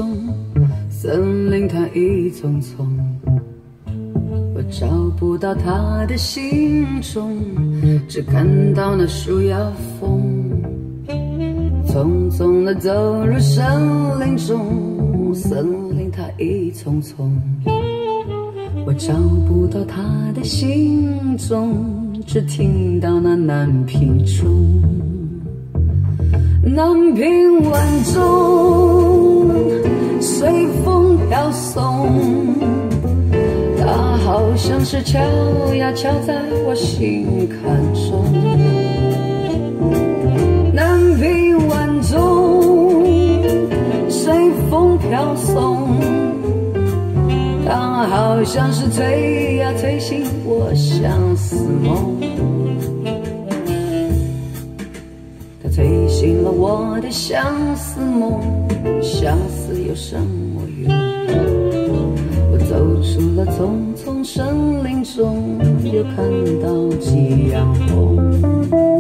中，森林它一丛丛，我找不到他的行踪，只看到那树摇风，匆匆地走入森林中，森林它一丛丛，我找不到他的行踪，只听到那南屏钟，南屏晚钟随风飘送，它好像是敲呀敲在我心坎中。南屏晚钟随风飘送，它好像是催呀催醒我相思梦，它催醒了我的相思梦，相思有什么用？我走出了丛丛森林中，又看到夕阳红。